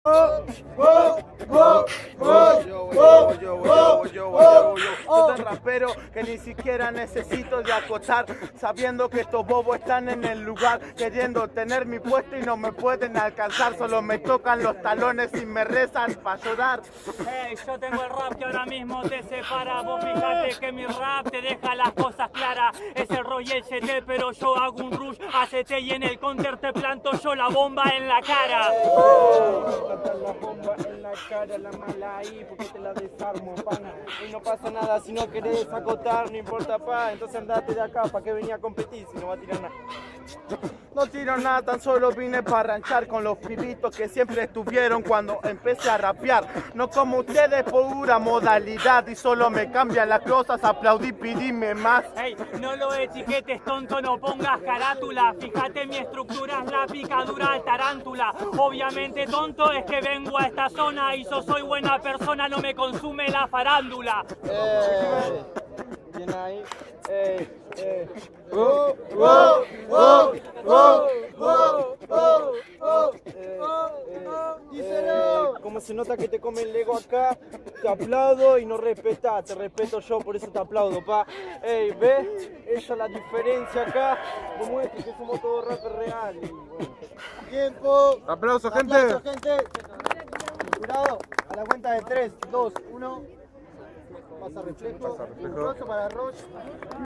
Yo tan rapero que ni siquiera necesito de acotar, sabiendo que estos bobos están en el lugar, queriendo tener mi puesto y no me pueden alcanzar, solo me tocan los talones y me rezan para llorar. Hey, yo tengo el rap que ahora mismo te separa, vos fíjate que mi rap te deja las cosas claras, es el Royal GT pero yo hago un rush ACT y en el counter te planto yo la bomba en la cara. La bomba en la cara, la mala ahí, porque te la desarmo, pana. Y no pasa nada si no querés acotar, no importa, pa. Entonces andate de acá, ¿pa' qué venía a competir si no va a tirar nada? No tiro nada, tan solo vine para ranchar con los pibitos que siempre estuvieron cuando empecé a rapear. No como ustedes, pura modalidad y solo me cambian las cosas, aplaudí, pedime más. Hey, no lo etiquetes, tonto, no pongas carátula. Fíjate, mi estructura es la picadura de tarántula. Obviamente, tonto, es que vengo a esta zona y yo soy buena persona, no me consume la farándula. Bien ahí. Como se nota que te come el Lego acá, te aplaudo y no respetas, te respeto yo, por eso te aplaudo, pa. Ey, ¿ves? Esa es la diferencia acá, demuestra que somos todos rappers reales. Bueno. Tiempo. Aplausos, gente. Aplausos, gente. Jurado, a la cuenta de 3, 2, 1. Pasa reflejo. Un rostro para Roche.